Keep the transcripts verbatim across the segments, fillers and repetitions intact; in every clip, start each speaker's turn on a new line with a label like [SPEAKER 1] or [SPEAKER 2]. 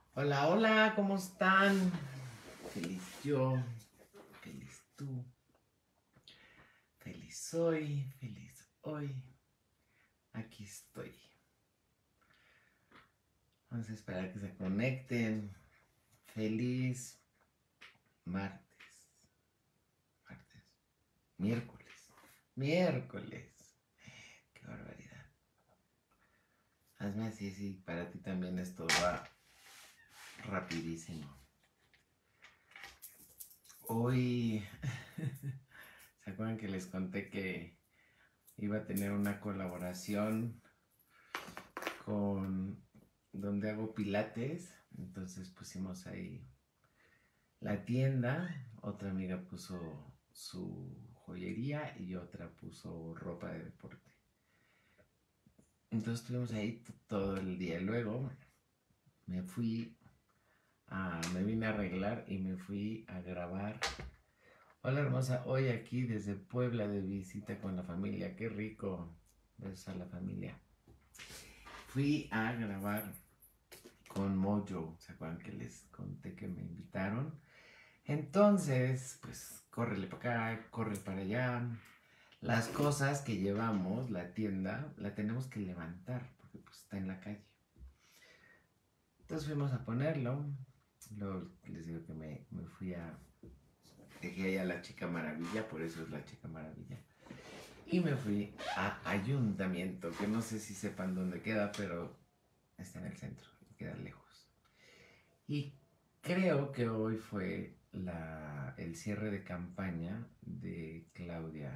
[SPEAKER 1] Hola, hola, ¿cómo están? Feliz yo, feliz tú, feliz hoy, feliz hoy. Aquí estoy. Vamos a esperar que se conecten. Feliz martes, martes, miércoles, miércoles. Qué barbaridad. Hazme así, sí, para ti también esto va rapidísimo. Hoy, ¿se acuerdan que les conté que iba a tener una colaboración con donde hago pilates? Entonces pusimos ahí la tienda, otra amiga puso su joyería y otra puso ropa de deporte. Entonces estuvimos ahí todo el día. Luego me fui a, me vine a arreglar y me fui a grabar. Hola hermosa, hoy aquí desde Puebla de visita con la familia, qué rico. Besos a la familia. Fui a grabar con Mojo, ¿se acuerdan que les conté que me invitaron? Entonces, pues, córrele para acá, corre para allá. Las cosas que llevamos, la tienda, la tenemos que levantar, porque pues está en la calle. Entonces fuimos a ponerlo. Luego les digo que me, me fui a... Dejé ahí a la Chica Maravilla, por eso es la Chica Maravilla. Y me fui a Ayuntamiento, que no sé si sepan dónde queda, pero está en el centro, queda lejos. Y creo que hoy fue la, el cierre de campaña de Claudia.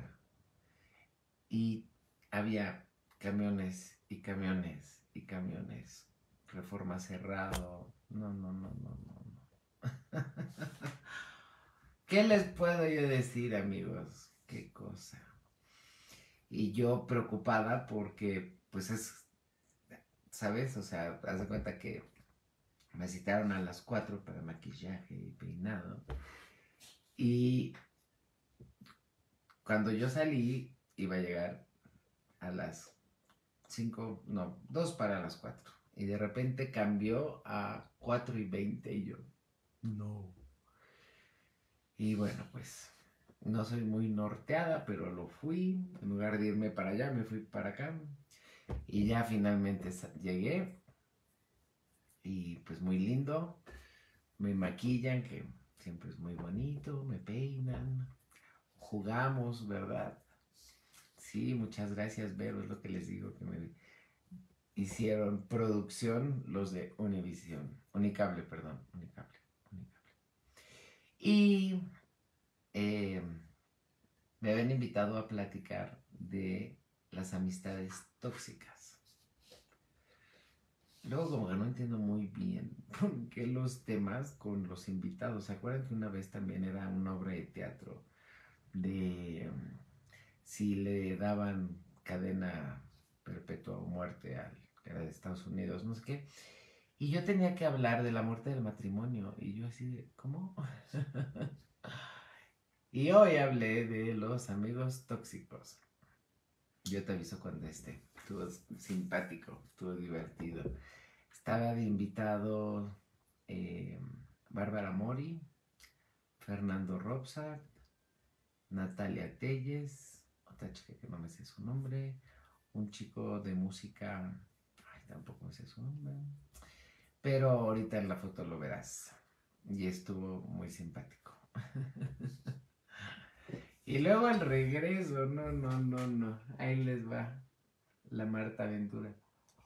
[SPEAKER 1] Y había camiones y camiones y camiones. Reforma cerrado. No, no, no, no, no, no. ¿Qué les puedo yo decir, amigos? Qué cosa. Y yo preocupada porque, pues es, ¿sabes? O sea, haz de cuenta que me citaron a las cuatro para maquillaje y peinado. Y cuando yo salí, iba a llegar a las cinco, no, dos para las cuatro. Y de repente cambió a cuatro y veinte y yo, no. Y bueno, pues no soy muy norteada, pero lo fui. En lugar de irme para allá, me fui para acá. Y ya finalmente llegué. Y pues muy lindo. Me maquillan, que siempre es muy bonito. Me peinan. Jugamos, ¿verdad? Sí, muchas gracias, Vero. Es lo que les digo, que me hicieron producción los de Univision. Unicable, perdón. Unicable. Unicable. Y eh, me habían invitado a platicar de las amistades tóxicas. Luego como que no entiendo muy bien por qué los temas con los invitados. ¿Se acuerdan que una vez también era una obra de teatro de um, si le daban cadena perpetua o muerte al que era de Estados Unidos, no sé qué? Y yo tenía que hablar de la muerte del matrimonio. Y yo así de, ¿cómo? Y hoy hablé de los amigos tóxicos. Yo te aviso cuando esté. Estuvo simpático, estuvo divertido. Estaba de invitado eh, Bárbara Mori, Fernando Robsart, Natalia Telles, otra chica que no me sé su nombre, un chico de música, ay, tampoco me sé su nombre, pero ahorita en la foto lo verás. Y estuvo muy simpático. Y luego el regreso, no, no, no, no. Ahí les va la Marta Aventura.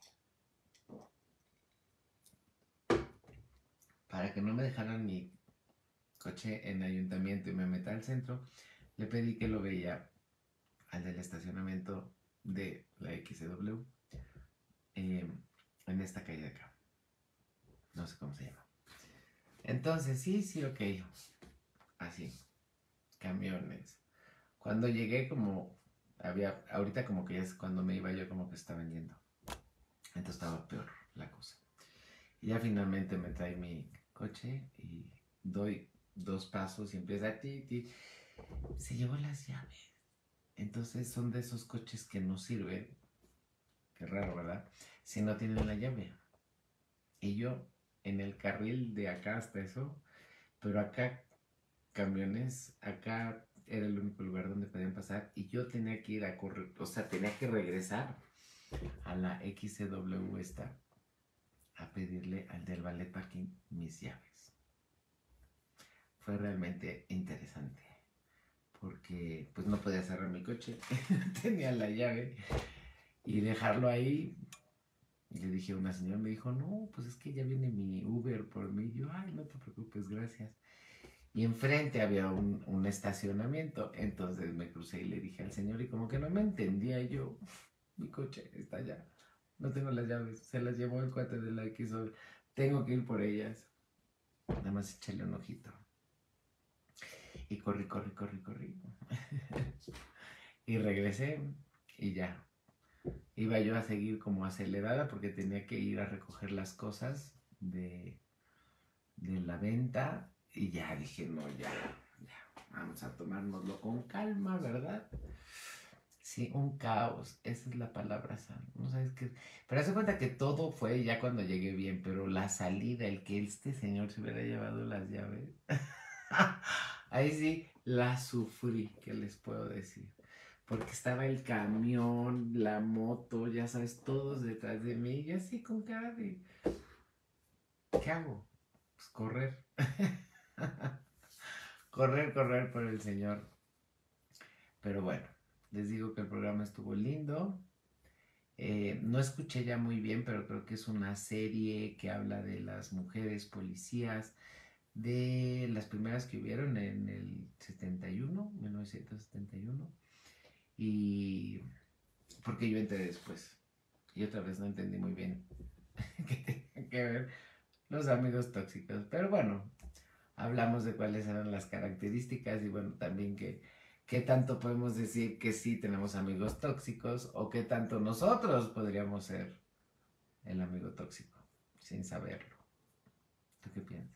[SPEAKER 1] Para que no me dejaran mi coche en ayuntamiento y me meta al centro, le pedí que lo veía al del estacionamiento de la X W eh, en esta calle de acá. No sé cómo se llama. Entonces, sí, sí, ok. Así, camiones. Cuando llegué como había, ahorita como que ya es cuando me iba yo como que estaba vendiendo. Entonces estaba peor la cosa. Y ya finalmente me trae mi coche y doy dos pasos y empieza ti, ti. Se llevó las llaves. Entonces son de esos coches que no sirven. Qué raro, ¿verdad? Si no tienen la llave. Y yo en el carril de acá hasta eso, pero acá camiones, acá era el único lugar donde podían pasar y yo tenía que ir a correr, o sea, tenía que regresar a la X C W esta a pedirle al del ballet parking mis llaves. Fue realmente interesante porque pues no podía cerrar mi coche, tenía la llave y dejarlo ahí. Y le dije a una señora, me dijo, no, pues es que ya viene mi Uber por mí. Y yo, ay, no te preocupes, gracias. Y enfrente había un, un estacionamiento, entonces me crucé y le dije al señor y como que no me entendía y yo, mi coche está allá, no tengo las llaves, se las llevó el cuate de la X O, tengo que ir por ellas. Nada más echarle un ojito. Y corrí, corrí, corrí, corrí. Y regresé y ya. Iba yo a seguir como acelerada porque tenía que ir a recoger las cosas de, de la venta. Y ya dije, no, ya, ya, vamos a tomárnoslo con calma, ¿verdad? Sí, un caos, esa es la palabra, Sam. No sabes qué. Pero hace cuenta que todo fue ya cuando llegué bien, pero la salida, el que este señor se hubiera llevado las llaves. Ahí sí la sufrí, ¿qué les puedo decir? Porque estaba el camión, la moto, ya sabes, todos detrás de mí, y así con cara de, ¿qué hago? Pues correr. Correr, correr por el Señor. Pero bueno, les digo que el programa estuvo lindo. Eh, no escuché ya muy bien, pero creo que es una serie que habla de las mujeres policías, de las primeras que hubieron en el setenta y uno, mil novecientos setenta y uno. Y porque yo entré después. Y otra vez no entendí muy bien qué tenía que ver los amigos tóxicos. Pero bueno, hablamos de cuáles eran las características y bueno, también que qué tanto podemos decir que sí tenemos amigos tóxicos o qué tanto nosotros podríamos ser el amigo tóxico sin saberlo. ¿Tú qué piensas?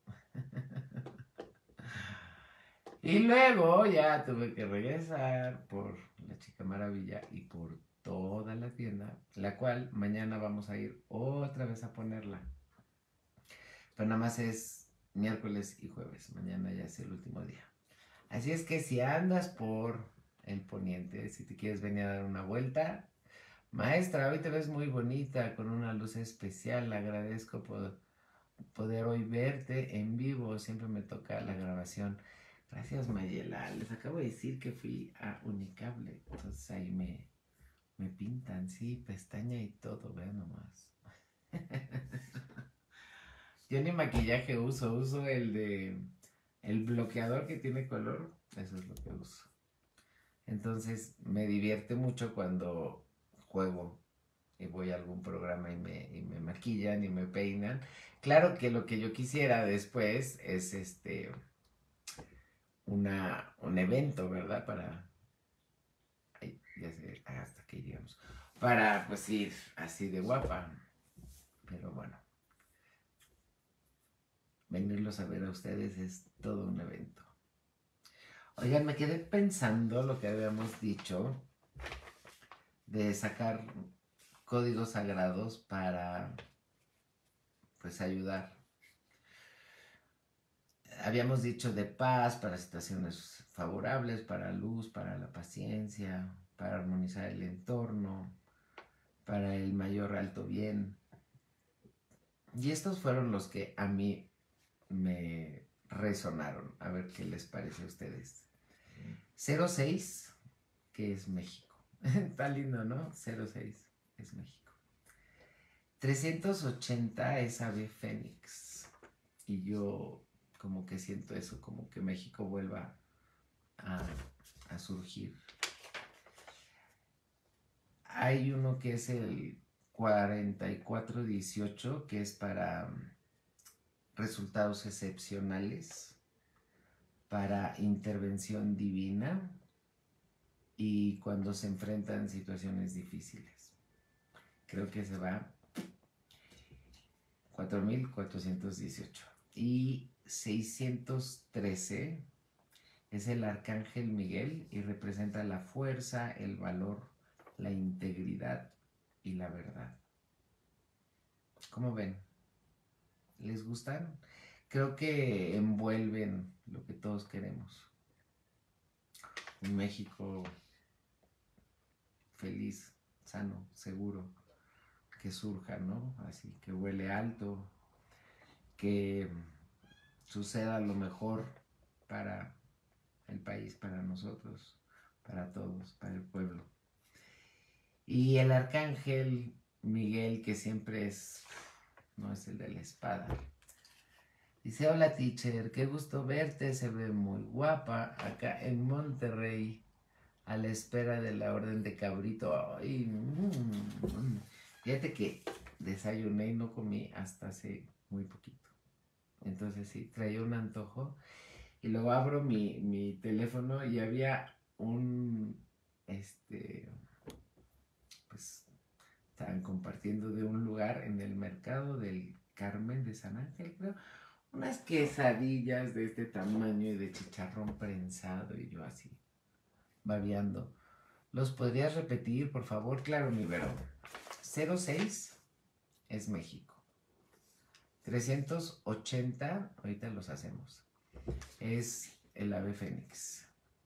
[SPEAKER 1] Y luego ya tuve que regresar por la Chica Maravilla y por toda la tienda, la cual mañana vamos a ir otra vez a ponerla. Pero nada más es miércoles y jueves, mañana ya es el último día. Así es que si andas por el poniente, si te quieres venir a dar una vuelta, maestra, hoy te ves muy bonita, con una luz especial, le agradezco por poder hoy verte en vivo, siempre me toca la grabación. Gracias, Mayela. Les acabo de decir que fui a Unicable. Entonces ahí me, me pintan, sí, pestaña y todo, vean nomás. Yo ni maquillaje uso, uso el de el bloqueador que tiene color, eso es lo que uso. Entonces me divierte mucho cuando juego y voy a algún programa y me, y me maquillan y me peinan. Claro que lo que yo quisiera después es este una, un evento, ¿verdad? Para, ay, ya sé, hasta que llegamos, para pues ir así de guapa. Pero bueno, venirlos a ver a ustedes es todo un evento. Oigan, me quedé pensando lo que habíamos dicho de sacar códigos sagrados para pues ayudar. Habíamos dicho de paz para situaciones favorables, para luz, para la paciencia, para armonizar el entorno, para el mayor alto bien. Y estos fueron los que a mí me resonaron. A ver qué les parece a ustedes. cero seis, que es México. Está lindo, ¿no? cero seis es México. trescientos ochenta es ave fénix. Y yo como que siento eso, como que México vuelva a, a surgir. Hay uno que es el cuarenta y cuatro dieciocho, que es para resultados excepcionales, para intervención divina y cuando se enfrentan situaciones difíciles. Creo que se va cuatro mil cuatrocientos dieciocho. Y seiscientos trece es el arcángel Miguel y representa la fuerza, el valor, la integridad y la verdad. ¿Cómo ven? ¿Les gustan? Creo que envuelven lo que todos queremos. Un México feliz, sano, seguro, que surja, ¿no? Así, que huele alto, que suceda lo mejor para el país, para nosotros, para todos, para el pueblo. Y el arcángel Miguel, que siempre es, no es el de la espada. Dice, hola teacher, qué gusto verte, se ve muy guapa acá en Monterrey, a la espera de la orden de cabrito. Ay, mm, fíjate que desayuné y no comí hasta hace muy poquito. Entonces sí, traía un antojo. Y luego abro mi, mi teléfono y había un, este, pues, estaban compartiendo de un lugar en el mercado del Carmen de San Ángel, creo, unas quesadillas de este tamaño y de chicharrón prensado y yo así, babeando. ¿Los podrías repetir, por favor? Claro, mi Vero. cero seis es México. trescientos ochenta, ahorita los hacemos, es el ave fénix.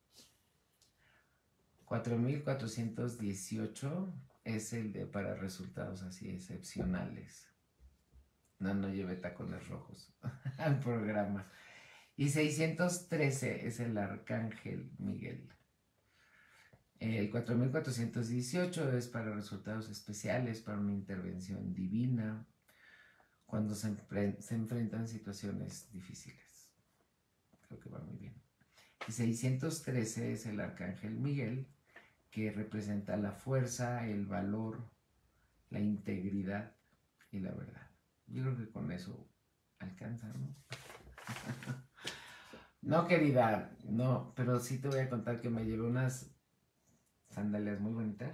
[SPEAKER 1] cuatro mil cuatrocientos dieciocho es el de para resultados así excepcionales. No, no lleve tacones rojos al programa. Y seiscientos trece es el arcángel Miguel. El cuatro mil cuatrocientos dieciocho es para resultados especiales, para una intervención divina, cuando se, enfre se enfrentan situaciones difíciles. Creo que va muy bien. Y seiscientos trece es el arcángel Miguel, que representa la fuerza, el valor, la integridad y la verdad. Yo creo que con eso alcanza, ¿no? No, querida, no, pero sí te voy a contar que me llevé unas sandalias muy bonitas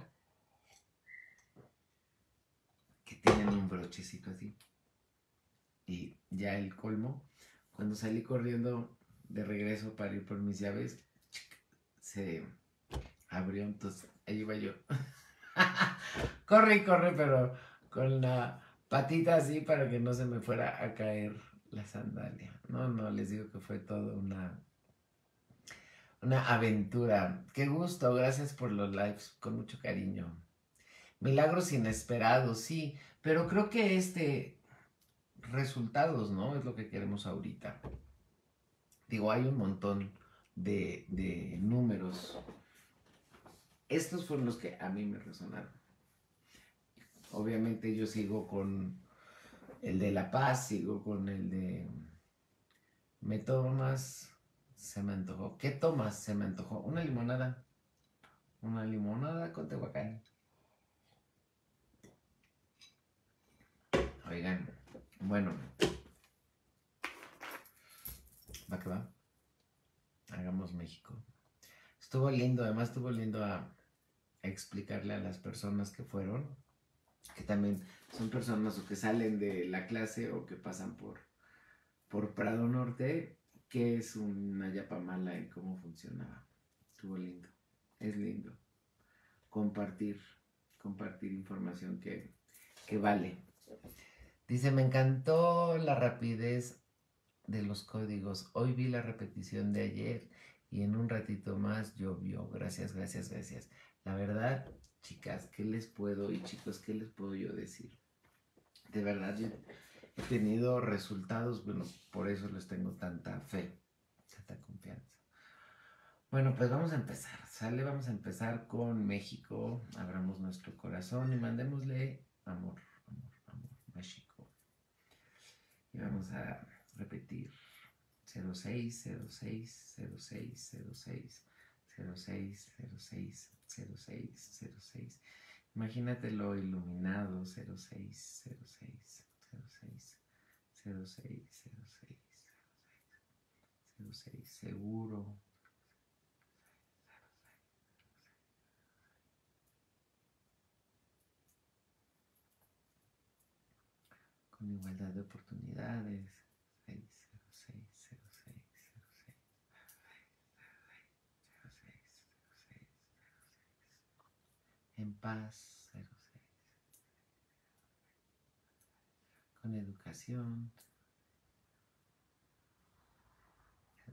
[SPEAKER 1] que tienen un brochecito así. Y ya el colmo, cuando salí corriendo de regreso para ir por mis llaves, se abrió, entonces ahí iba yo. Corre y corre, pero con la patita así para que no se me fuera a caer la sandalia. No, no, les digo que fue todo una, una aventura. Qué gusto, gracias por los lives, con mucho cariño. Milagros inesperados, sí, pero creo que este, resultados, ¿no? Es lo que queremos ahorita. Digo, hay un montón de, de números. Estos fueron los que a mí me resonaron. Obviamente yo sigo con el de La Paz, sigo con el de me tomas, se me antojó. ¿Qué tomas? Se me antojó. Una limonada. Una limonada con Tehuacán. Oigan, bueno, va que va. Hagamos México. Estuvo lindo, además estuvo lindo a, a explicarle a las personas que fueron, que también son personas o que salen de la clase o que pasan por, por Prado Norte, qué es una yapamala y cómo funcionaba. Estuvo lindo, es lindo compartir, compartir información que, que vale. Dice, me encantó la rapidez de los códigos. Hoy vi la repetición de ayer y en un ratito más llovió. Gracias, gracias, gracias. La verdad, chicas, ¿qué les puedo y chicos, qué les puedo yo decir? De verdad, yo he tenido resultados, bueno, por eso les tengo tanta fe, tanta confianza. Bueno, pues vamos a empezar, ¿sale? Vamos a empezar con México. Abramos nuestro corazón y mandémosle amor, amor, amor, México. Y vamos a repetir. cero seis, cero seis, cero seis, cero seis, cero seis, cero seis, cero seis, cero seis. Imagínatelo iluminado, cero seis, cero seis, cero seis, cero seis, cero seis, cero seis, seguro. Con igualdad de oportunidades. seis, cero seis, cero seis, cero seis, cero seis, cero seis, en paz, cero seis. Con educación,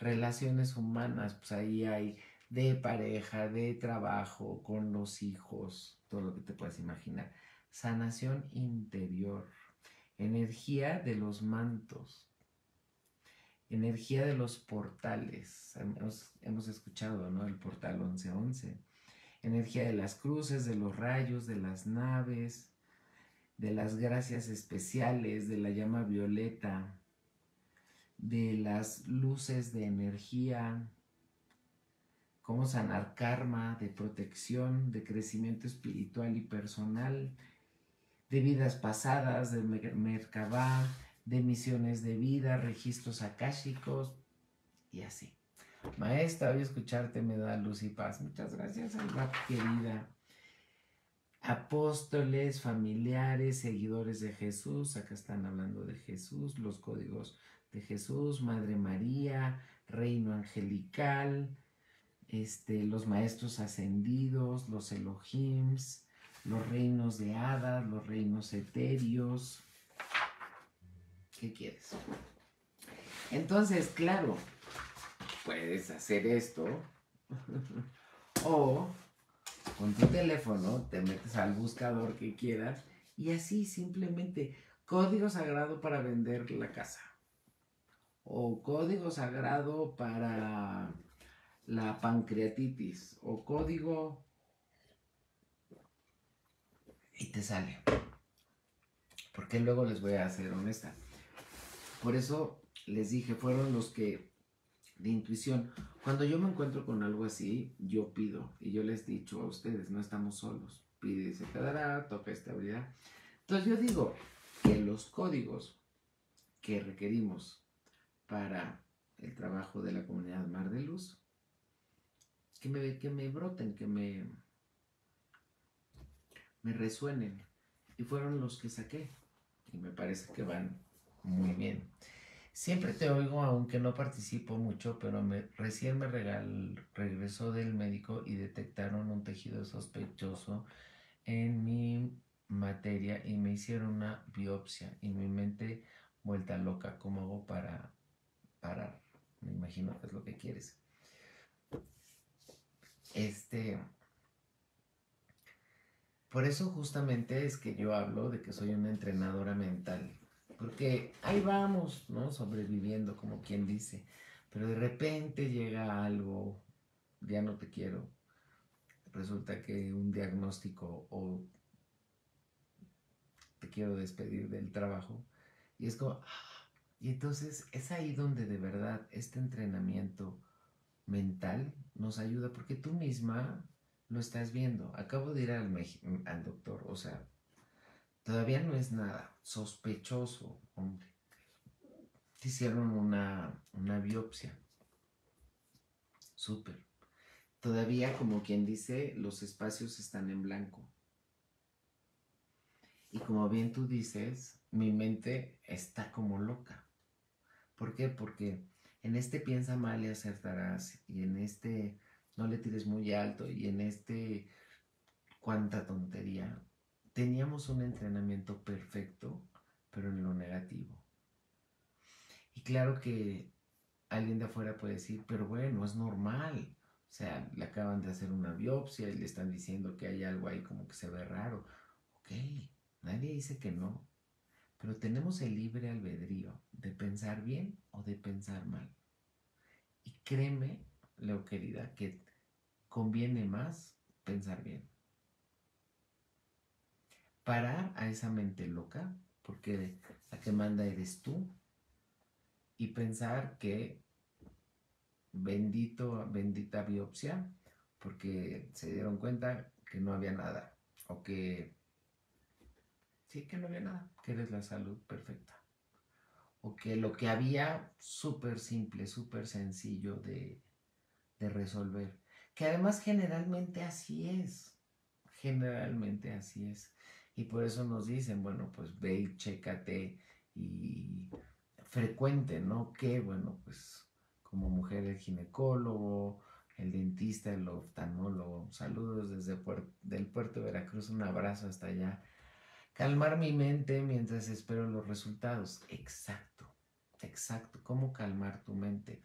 [SPEAKER 1] relaciones humanas, pues ahí hay de pareja, de trabajo, con los hijos, todo lo que te puedas imaginar. Sanación interior, energía de los mantos, energía de los portales. Hemos, hemos escuchado, ¿no? El portal once once. Energía de las cruces, de los rayos, de las naves, de las gracias especiales, de la llama violeta, de las luces de energía, cómo sanar karma, de protección, de crecimiento espiritual y personal, de vidas pasadas, de Merkabah, de misiones de vida, registros akáshicos y así. Maestra, hoy escucharte me da luz y paz. Muchas gracias, Alba, querida. Apóstoles, familiares, seguidores de Jesús, acá están hablando de Jesús, los códigos de Jesús, Madre María, Reino Angelical, este, los maestros ascendidos, los Elohims, los reinos de hadas, los reinos etéreos. ¿Qué quieres? Entonces, claro, puedes hacer esto o con tu teléfono te metes al buscador que quieras y así simplemente código sagrado para vender la casa o código sagrado para la pancreatitis o código y te sale. Porque luego les voy a ser honesta. Por eso les dije, fueron los que de intuición. Cuando yo me encuentro con algo así, yo pido. Y yo les he dicho a ustedes, no estamos solos. Pide y se te dará, toca estabilidad. Entonces yo digo que los códigos que requerimos para el trabajo de la comunidad Mar de Luz, que me, que me broten, que me, me resuenen. Y fueron los que saqué. Y me parece que van muy bien. Siempre te oigo, aunque no participo mucho, pero me, recién me regal, regresó del médico y detectaron un tejido sospechoso en mi materia y me hicieron una biopsia y mi mente vuelta loca. ¿Cómo hago para parar? Me imagino que es lo que quieres. Este, por eso justamente es que yo hablo de que soy una entrenadora mental. Porque ahí vamos, ¿no? Sobreviviendo, como quien dice. Pero de repente llega algo, ya no te quiero. Resulta que un diagnóstico o te quiero despedir del trabajo. Y es como, ah, y entonces es ahí donde de verdad este entrenamiento mental nos ayuda porque tú misma lo estás viendo. Acabo de ir al, al doctor, o sea, todavía no es nada sospechoso, hombre. Te hicieron una, una biopsia. Súper. Todavía, como quien dice, los espacios están en blanco. Y como bien tú dices, mi mente está como loca. ¿Por qué? Porque en este piensa mal y acertarás, y en este no le tires muy alto, y en este cuánta tontería. Teníamos un entrenamiento perfecto, pero en lo negativo. Y claro que alguien de afuera puede decir, pero bueno, es normal. O sea, le acaban de hacer una biopsia y le están diciendo que hay algo ahí como que se ve raro. Ok, nadie dice que no. Pero tenemos el libre albedrío de pensar bien o de pensar mal. Y créeme, Leo querida, que conviene más pensar bien. Parar a esa mente loca, porque la que manda eres tú, y pensar que bendito, bendita biopsia, porque se dieron cuenta que no había nada, o que sí, que no había nada, que eres la salud perfecta, o que lo que había súper simple, súper sencillo de, de resolver, que además generalmente así es, generalmente así es, y por eso nos dicen, bueno, pues ve y chécate y frecuente, ¿no? Que, bueno, pues como mujer el ginecólogo, el dentista, el oftalmólogo. Saludos desde Puer del puerto de Veracruz, un abrazo hasta allá. Calmar mi mente mientras espero los resultados. Exacto, exacto. ¿Cómo calmar tu mente?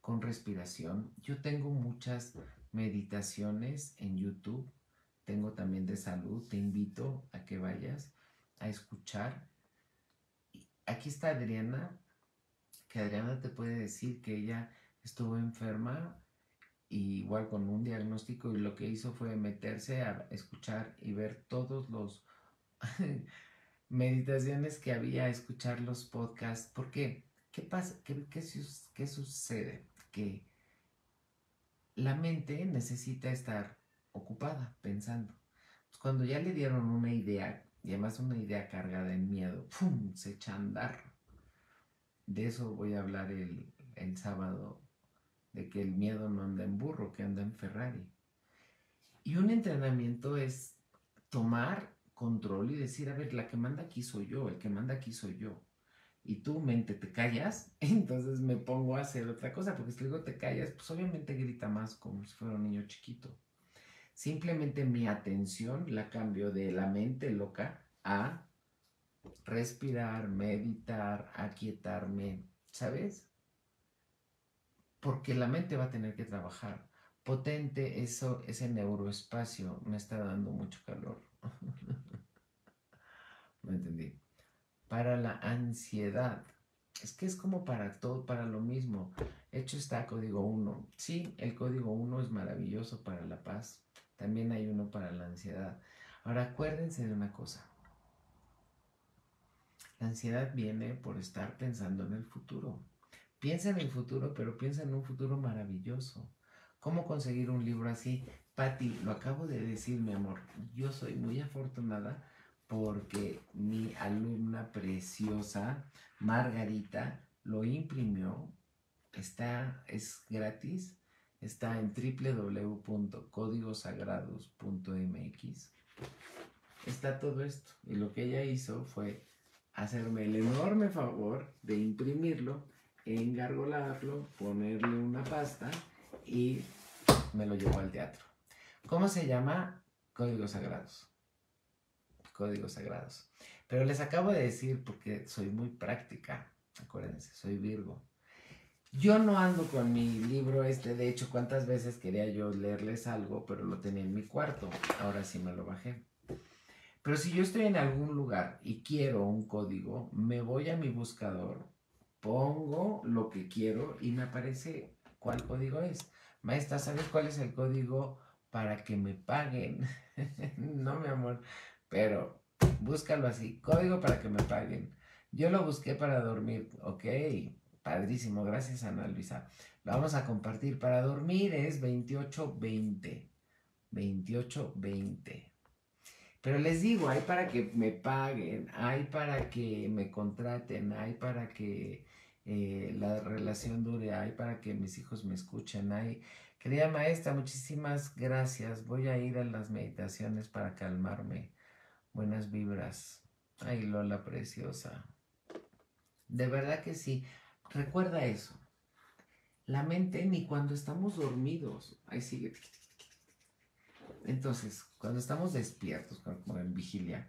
[SPEAKER 1] con respiración. Yo tengo muchas meditaciones en YouTube, tengo también de salud, te invito a que vayas a escuchar. Aquí está Adriana, que Adriana te puede decir que ella estuvo enferma, y igual con un diagnóstico, y lo que hizo fue meterse a escuchar y ver todos los meditaciones que había, escuchar los podcasts. ¿Por qué? ¿Qué pasa? ¿Qué, qué, qué sucede? Que la mente necesita estar ocupada, pensando. Pues cuando ya le dieron una idea, y además una idea cargada en miedo, ¡pum!, se echa a andar. De eso voy a hablar el, el sábado, de que el miedo no anda en burro, que anda en Ferrari. Y un entrenamiento es tomar control y decir, a ver, la que manda aquí soy yo, el que manda aquí soy yo. Y tú, mente, te callas, entonces me pongo a hacer otra cosa, porque si luego te callas, pues obviamente grita más como si fuera un niño chiquito. Simplemente mi atención la cambio de la mente loca a respirar, meditar, aquietarme, ¿sabes? Porque la mente va a tener que trabajar. Potente, eso, ese neuroespacio me está dando mucho calor. No entendí. Para la ansiedad. Es que es como para todo, para lo mismo. Hecho está código uno. Sí, el código uno es maravilloso para la paz. También hay uno para la ansiedad. Ahora acuérdense de una cosa. La ansiedad viene por estar pensando en el futuro. Piensa en el futuro, pero piensa en un futuro maravilloso. ¿Cómo conseguir un libro así? Patti, lo acabo de decir, mi amor. Yo soy muy afortunada porque mi alumna preciosa, Margarita, lo imprimió. Está, es gratis. Está en w w w punto códigos sagrados punto m x. Está todo esto. Y lo que ella hizo fue hacerme el enorme favor de imprimirlo, engargolarlo, ponerle una pasta y me lo llevó al teatro. ¿Cómo se llama? Códigos Sagrados. Códigos Sagrados. Pero les acabo de decir, porque soy muy práctica, acuérdense, soy Virgo. Yo no ando con mi libro este, de hecho, cuántas veces quería yo leerles algo, pero lo tenía en mi cuarto. Ahora sí me lo bajé. Pero si yo estoy en algún lugar y quiero un código, me voy a mi buscador, pongo lo que quiero y me aparece cuál código es. Maestra, ¿sabes cuál es el código para que me paguen? No, mi amor, pero búscalo así, código para que me paguen. Yo lo busqué para dormir, ok, padrísimo, gracias Ana Luisa. Lo vamos a compartir. Para dormir es veintiocho veinte. veintiocho veinte. Pero les digo, hay para que me paguen, hay para que me contraten, hay para que eh, la relación dure, hay para que mis hijos me escuchen, hay... Querida maestra, muchísimas gracias. Voy a ir a las meditaciones para calmarme. Buenas vibras. Ay, Lola preciosa. De verdad que sí. Recuerda eso. La mente ni cuando estamos dormidos. Ahí sigue. Entonces, cuando estamos despiertos, como en vigilia,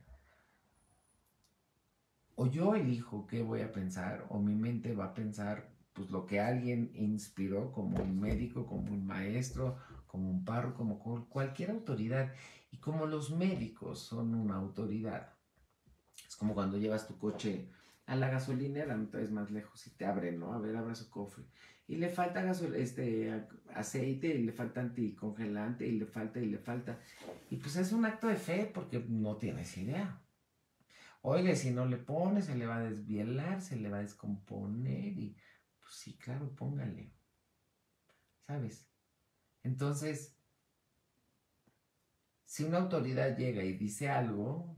[SPEAKER 1] o yo elijo qué voy a pensar, o mi mente va a pensar pues lo que alguien inspiró, como un médico, como un maestro, como un párroco, como cualquier autoridad. Y como los médicos son una autoridad, es como cuando llevas tu coche a la gasolinera, no te ves más lejos y te abren, ¿no? A ver, abra su cofre. Y le falta gasol este, aceite, y le falta anticongelante, y le falta, y le falta. Y pues es un acto de fe porque no tienes idea. Oye, si no le pone, se le va a desvielar, se le va a descomponer y pues sí, claro, póngale. ¿Sabes? Entonces, si una autoridad llega y dice algo,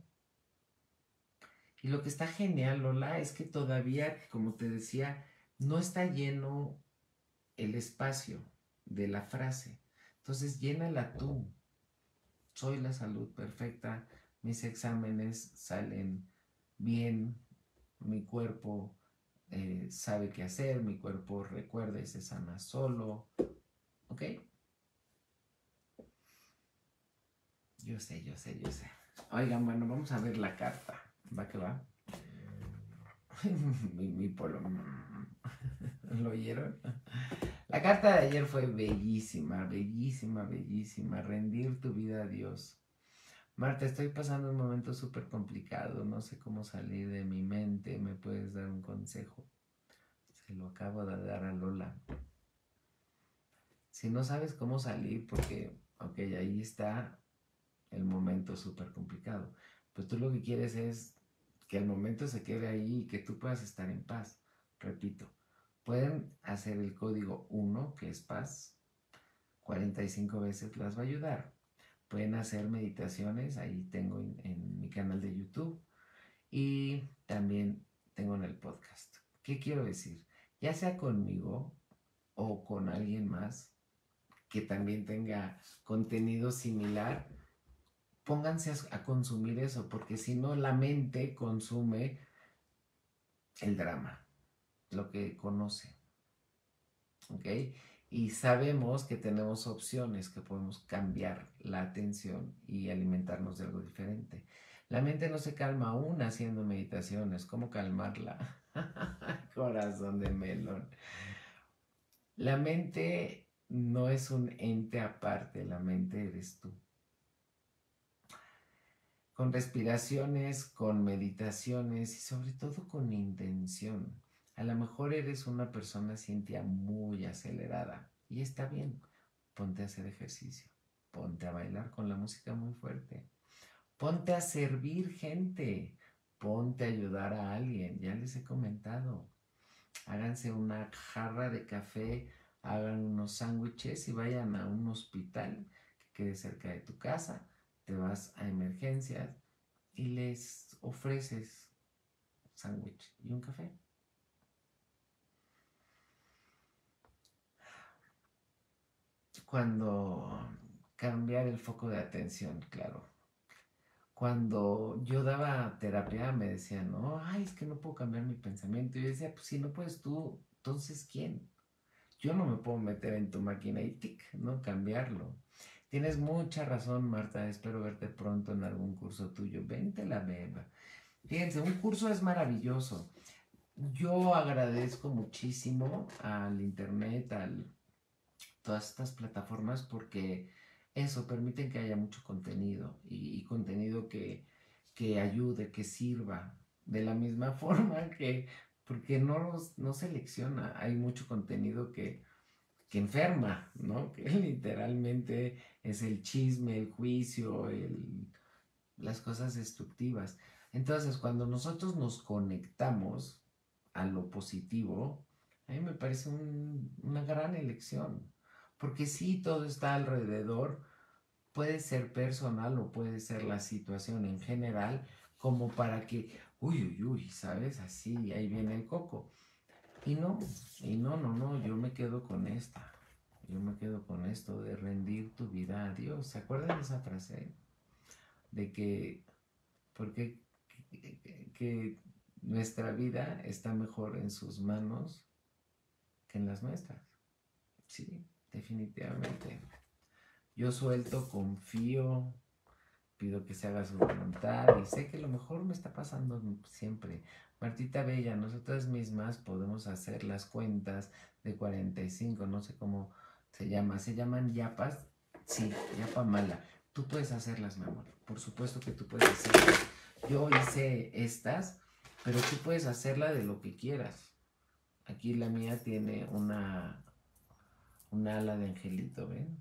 [SPEAKER 1] y lo que está genial, Lola, es que todavía, como te decía, no está lleno el espacio de la frase. Entonces, llénala tú. Soy la salud perfecta, mis exámenes salen bien, mi cuerpo eh, sabe qué hacer, mi cuerpo recuerda y se sana solo. ¿Ok? Yo sé, yo sé, yo sé. Oigan, bueno, vamos a ver la carta. ¿Va que va? mi, mi polo. ¿Lo oyeron? La carta de ayer fue bellísima, bellísima, bellísima. Rendir tu vida a Dios. Marta, estoy pasando un momento súper complicado. No sé cómo salir de mi mente. ¿Me puedes dar un consejo? Se lo acabo de dar a Lola. Si no sabes cómo salir, porque, ok, ahí está el momento súper complicado. Pero tú lo que quieres es que el momento se quede ahí y que tú puedas estar en paz. Repito, pueden hacer el código uno, que es paz, cuarenta y cinco veces las va a ayudar. Pueden hacer meditaciones, ahí tengo en, en mi canal de YouTube y también tengo en el podcast. ¿Qué quiero decir? Ya sea conmigo o con alguien más que también tenga contenido similar, pónganse a, a consumir eso, porque si no la mente consume el drama, lo que conoce, ¿ok? Y sabemos que tenemos opciones, que podemos cambiar la atención y alimentarnos de algo diferente. La mente no se calma aún haciendo meditaciones. ¿Cómo calmarla? Corazón de melón. La mente no es un ente aparte, la mente eres tú. Con respiraciones, con meditaciones y sobre todo con intención. A lo mejor eres una persona Cintia muy acelerada y está bien. Ponte a hacer ejercicio, ponte a bailar con la música muy fuerte, ponte a servir gente, ponte a ayudar a alguien. Ya les he comentado, háganse una jarra de café, hagan unos sándwiches y vayan a un hospital que quede cerca de tu casa. Te vas a emergencias y les ofreces sándwich y un café. Cuando cambiar el foco de atención, claro. Cuando yo daba terapia me decían, no, ay, es que no puedo cambiar mi pensamiento. Y yo decía, pues si no puedes tú, entonces ¿quién? Yo no me puedo meter en tu máquina y tic, ¿no? Cambiarlo. Tienes mucha razón, Marta. Espero verte pronto en algún curso tuyo. Vente la beba. Fíjense, un curso es maravilloso. Yo agradezco muchísimo al internet, a todas estas plataformas, porque eso permiten que haya mucho contenido y, y contenido que, que ayude, que sirva. De la misma forma que, porque no, los, no selecciona, hay mucho contenido que, que enferma, ¿no? Que literalmente es el chisme, el juicio, el, las cosas destructivas. Entonces, cuando nosotros nos conectamos a lo positivo, a mí me parece un, una gran elección. Porque sí, todo está alrededor, puede ser personal o puede ser la situación en general, como para que, uy, uy, uy, ¿sabes? Así, ahí viene el coco. Y no, y no, no, no, yo me quedo con esta. Yo me quedo con esto de rendir tu vida a Dios. ¿Se acuerdan de esa frase? De que porque que, que nuestra vida está mejor en sus manos que en las nuestras. Sí, definitivamente. Yo suelto, confío, pido que se haga su voluntad y sé que lo mejor me está pasando siempre. Martita Bella, nosotras mismas podemos hacer las cuentas de cuarenta y cinco, no sé cómo se llama, se llaman yapas, sí, yapa mala. Tú puedes hacerlas, mi amor, por supuesto que tú puedes hacerlas. Yo hice estas, pero tú puedes hacerla de lo que quieras. Aquí la mía tiene una, una ala de angelito, ¿ven?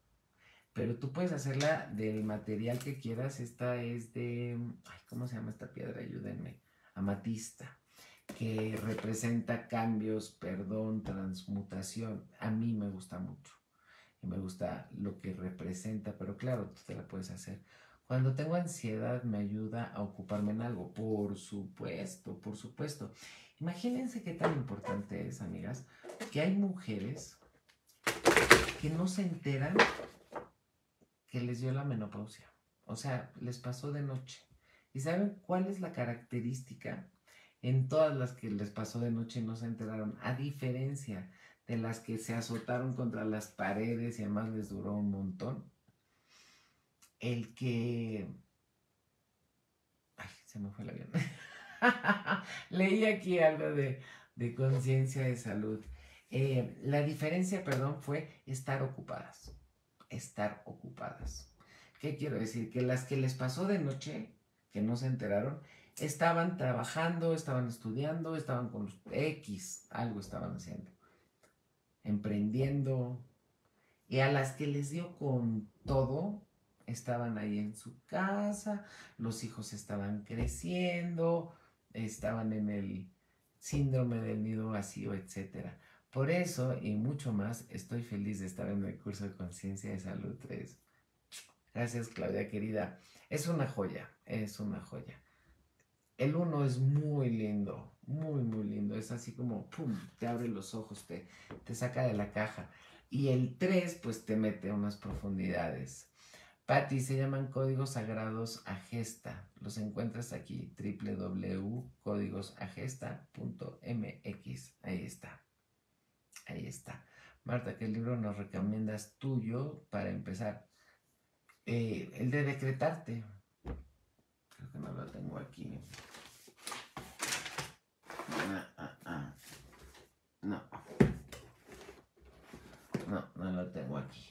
[SPEAKER 1] Pero tú puedes hacerla del material que quieras. Esta es de, ay, ¿cómo se llama esta piedra? Ayúdenme. Amatista, que representa cambios, perdón, transmutación. A mí me gusta mucho. Y me gusta lo que representa, pero claro, tú te la puedes hacer. Cuando tengo ansiedad me ayuda a ocuparme en algo. Por supuesto, por supuesto. Imagínense qué tan importante es, amigas, que hay mujeres que no se enteran que les dio la menopausia. O sea, les pasó de noche. ¿Y saben cuál es la característica? En todas las que les pasó de noche no se enteraron, a diferencia de las que se azotaron contra las paredes y además les duró un montón. El que... Ay, se me fue el avión. Leí aquí algo de, de conciencia de salud. Eh, la diferencia, perdón, fue estar ocupadas. Estar ocupadas. ¿Qué quiero decir? Que las que les pasó de noche, que no se enteraron, estaban trabajando, estaban estudiando, estaban con los X, algo estaban haciendo, emprendiendo. Y a las que les dio con todo, estaban ahí en su casa, los hijos estaban creciendo, estaban en el síndrome del nido vacío, etcétera. Por eso y mucho más, estoy feliz de estar en el curso de Conciencia de Salud tres. Gracias, Claudia querida. Es una joya, es una joya. El uno es muy lindo, muy, muy lindo. Es así como, pum, te abre los ojos, te, te saca de la caja. Y el tres, pues te mete a unas profundidades. Patti, se llaman códigos sagrados Agesta. Los encuentras aquí, w w w punto códigos agesta punto m x. Ahí está, ahí está. Marta, ¿qué libro nos recomiendas tuyo para empezar? Eh, el de decretarte. Creo que no lo tengo aquí. Ah, ah, ah. No. No, no lo tengo aquí.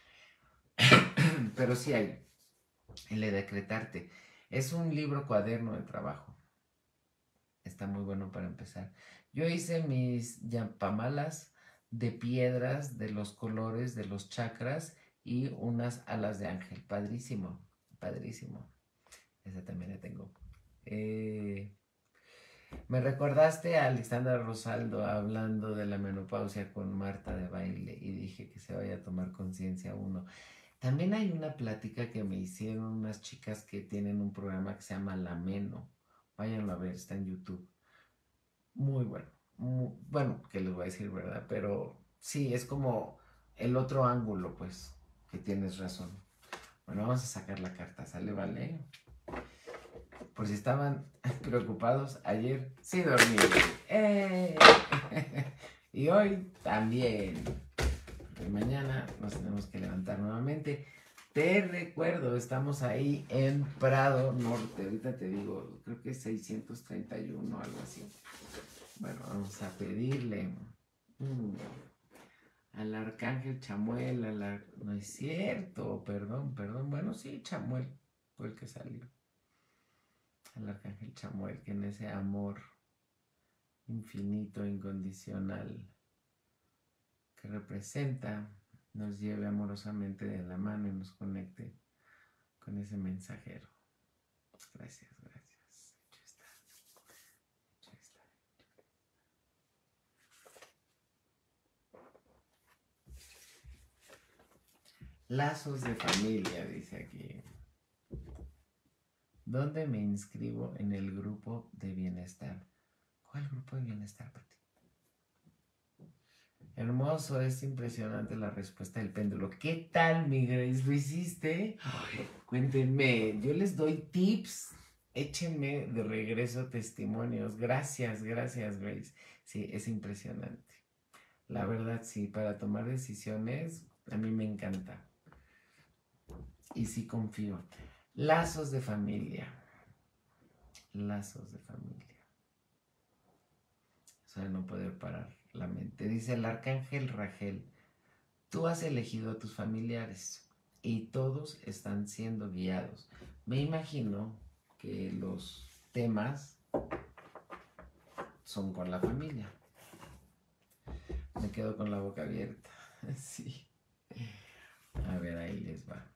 [SPEAKER 1] Pero sí hay. El de decretarte. Es un libro cuaderno de trabajo. Está muy bueno para empezar. Yo hice mis yampamalas de piedras, de los colores, de los chakras y unas alas de ángel. Padrísimo, padrísimo. Esa también la tengo. Eh, me recordaste a Alexandra Rosaldo hablando de la menopausia con Marta de Baile y dije que se vaya a tomar conciencia uno. También hay una plática que me hicieron unas chicas que tienen un programa que se llama La Meno. Váyanlo a ver, está en YouTube. Muy bueno. Muy, bueno, que les voy a decir, ¿verdad? Pero sí, es como el otro ángulo, pues, que tienes razón. Bueno, vamos a sacar la carta, ¿sale? ¿Vale? Por si estaban preocupados, ayer sí dormí. ¡Eh! Y hoy también. Porque mañana nos tenemos que levantar nuevamente. Te recuerdo, estamos ahí en Prado Norte. Ahorita te digo, creo que es seiscientos treinta y uno, algo así. Bueno, vamos a pedirle mm, al arcángel Chamuel, al ar... no es cierto, perdón, perdón. Bueno, sí, Chamuel fue el que salió. Al arcángel Chamuel, que en ese amor infinito, incondicional que representa, nos lleve amorosamente de la mano y nos conecte con ese mensajero. Gracias, gracias. Hecho está. Hecho está. Lazos de familia, dice aquí. ¿Dónde me inscribo en el grupo de bienestar? ¿Cuál grupo de bienestar, Pati? Hermoso, es impresionante la respuesta del péndulo. ¿Qué tal, mi Grace? ¿Lo hiciste? Ay, cuéntenme, yo les doy tips. Échenme de regreso testimonios. Gracias, gracias, Grace. Sí, es impresionante. La verdad, sí, para tomar decisiones, a mí me encanta. Y sí confío. Lazos de familia. Lazos de familia. Eso de no poder parar la mente. Dice el arcángel Ragel, tú has elegido a tus familiares y todos están siendo guiados. Me imagino que los temas son con la familia. Me quedo con la boca abierta. Sí. A ver, ahí les va.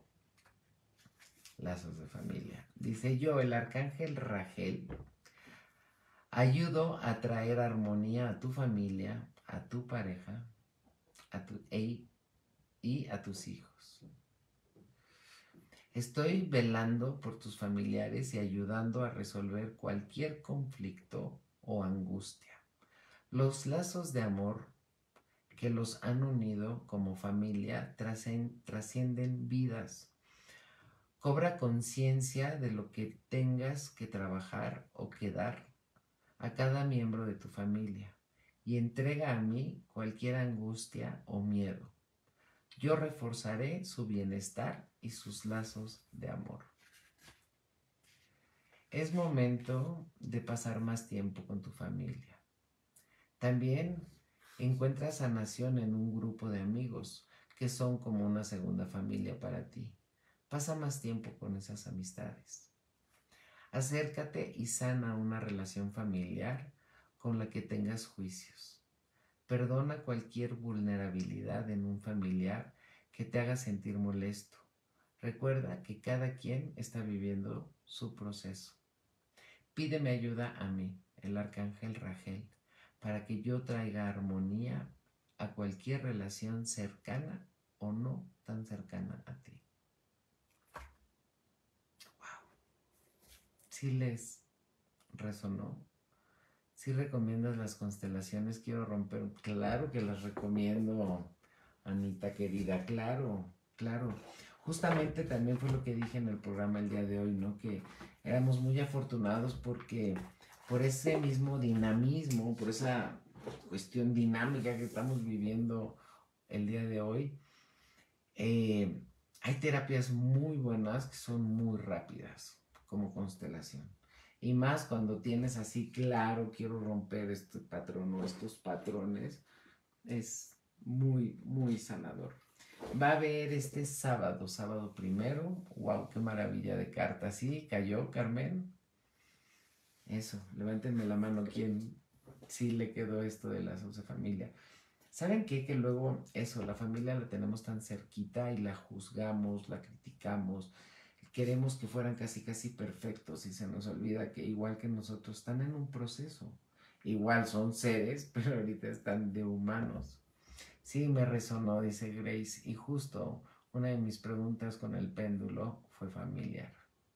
[SPEAKER 1] Lazos de familia. Dice yo, el arcángel Ragel, ayudo a traer armonía a tu familia, a tu pareja, a tu, e, y a tus hijos. Estoy velando por tus familiares y ayudando a resolver cualquier conflicto o angustia. Los lazos de amor que los han unido como familia trascienden vidas. Cobra conciencia de lo que tengas que trabajar o que dar a cada miembro de tu familia y entrega a mí cualquier angustia o miedo. Yo reforzaré su bienestar y sus lazos de amor. Es momento de pasar más tiempo con tu familia. También Encuentra sanación en un grupo de amigos que son como una segunda familia para ti. Pasa más tiempo con esas amistades. Acércate y sana una relación familiar con la que tengas juicios. Perdona cualquier vulnerabilidad en un familiar que te haga sentir molesto. Recuerda que cada quien está viviendo su proceso. Pídeme ayuda a mí, el arcángel Ragel, para que yo traiga armonía a cualquier relación cercana o no tan cercana a ti. Wow. Si les resonó, si recomiendas las constelaciones, quiero romper. Claro que las recomiendo, Anita querida, claro, claro. Justamente también fue lo que dije en el programa el día de hoy, ¿no? Que éramos muy afortunados porque por ese mismo dinamismo, por esa cuestión dinámica que estamos viviendo el día de hoy, eh, hay terapias muy buenas que son muy rápidas, como constelación. Y más cuando tienes así claro, quiero romper este patrón o estos patrones, es muy, muy sanador. Va a haber este sábado, sábado primero. Wow, qué maravilla de carta. ¿Sí? ¿Cayó, Carmen? Eso, levántenme la mano. ¿Quién sí le quedó esto de la Sauce Familia? ¿Saben qué? Que luego eso, la familia la tenemos tan cerquita y la juzgamos, la criticamos, queremos que fueran casi casi perfectos y se nos olvida que igual que nosotros están en un proceso. Igual son seres, pero ahorita están de humanos. Sí, me resonó, dice Grace, y justo una de mis preguntas con el péndulo fue familiar.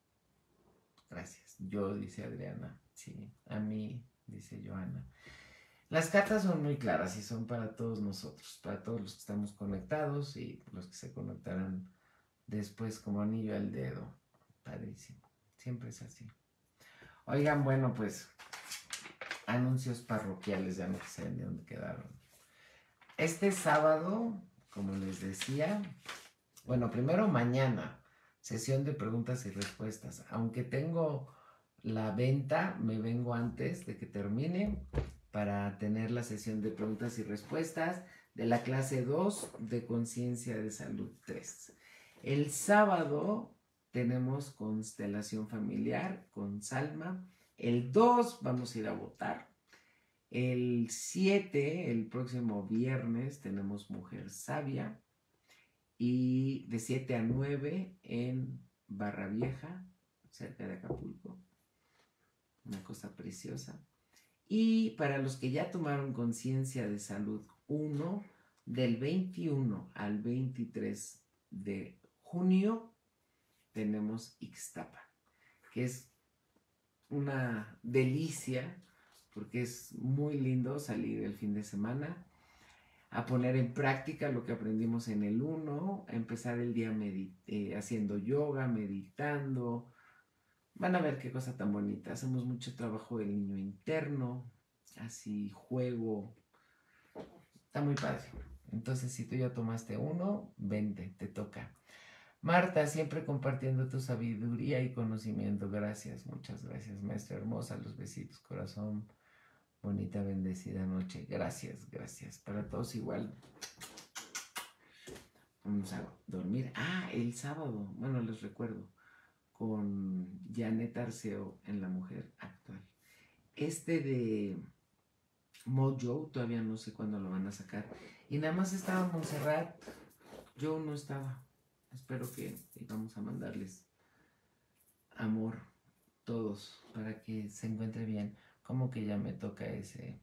[SPEAKER 1] Gracias. Yo, dice Adriana. Sí, a mí, dice Joana. Las cartas son muy claras y son para todos nosotros, para todos los que estamos conectados y los que se conectarán después como anillo al dedo. Padrísimo. Siempre es así. Oigan, bueno, pues anuncios parroquiales, ya no sé de dónde quedaron. Este sábado, como les decía, bueno, primero mañana, sesión de preguntas y respuestas. Aunque tengo la venta, me vengo antes de que termine para tener la sesión de preguntas y respuestas de la clase dos de Conciencia de Salud tres. El sábado tenemos constelación familiar con Salma. El dos vamos a ir a votar. El siete, el próximo viernes, tenemos Mujer Sabia. Y de siete a nueve en Barra Vieja, cerca de Acapulco. Una cosa preciosa. Y para los que ya tomaron Conciencia de Salud uno, del veintiuno al veintitrés de junio, tenemos Ixtapa, que es una delicia porque es muy lindo salir el fin de semana a poner en práctica lo que aprendimos en el uno, a empezar el día eh, haciendo yoga, meditando. Van a ver qué cosa tan bonita. Hacemos mucho trabajo del niño interno, así juego. Está muy padre. Entonces, si tú ya tomaste uno, vente, te toca. Marta, siempre compartiendo tu sabiduría y conocimiento. Gracias, muchas gracias, maestra hermosa. Los besitos, corazón. Bonita, bendecida noche. Gracias, gracias. Para todos igual. Vamos a dormir. Ah, el sábado. Bueno, les recuerdo. Con Janet Arceo en La Mujer Actual. Este de Mojo, todavía no sé cuándo lo van a sacar. Y nada más estaba Montserrat. Yo no estaba. Espero que vamos a mandarles amor todos para que se encuentre bien. Como que ya me toca ese.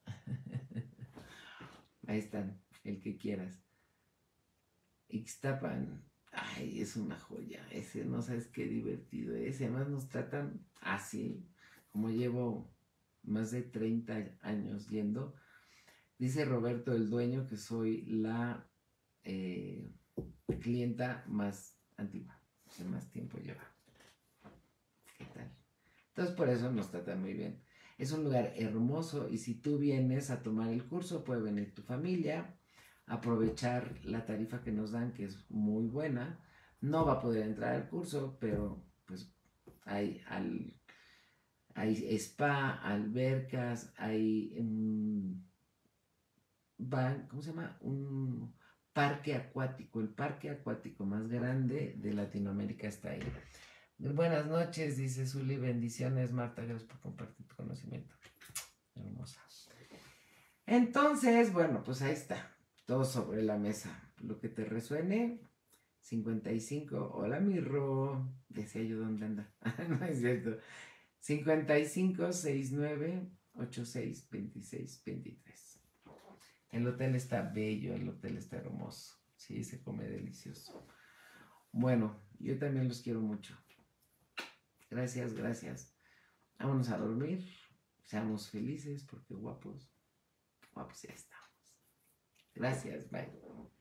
[SPEAKER 1] Ahí están, el que quieras. Ixtapan, ay, es una joya. Ese, no sabes qué divertido es. Además nos tratan así, como llevo más de treinta años yendo. Dice Roberto, el dueño, que soy la eh, clienta más antigua, que más tiempo lleva. ¿Qué tal? Entonces por eso nos tratan muy bien. Es un lugar hermoso y si tú vienes a tomar el curso, puede venir tu familia, aprovechar la tarifa que nos dan, que es muy buena. No va a poder entrar al curso, pero pues hay, al, hay spa, albercas, hay um, van, ¿cómo se llama? Un parque acuático, el parque acuático más grande de Latinoamérica está ahí. Buenas noches, dice Zuli, bendiciones, Marta, gracias por compartir tu conocimiento. Hermosa. Entonces, bueno, pues ahí está, todo sobre la mesa. Lo que te resuene, cincuenta y cinco, hola Mirro, decía yo dónde anda, no es cierto, cincuenta y cinco, sesenta y nueve, ochenta y seis, veintiséis, veintitrés. El hotel está bello, el hotel está hermoso, sí, se come delicioso. Bueno, yo también los quiero mucho. Gracias, gracias. Vámonos a dormir, seamos felices porque guapos, guapos ya estamos. Gracias, bye.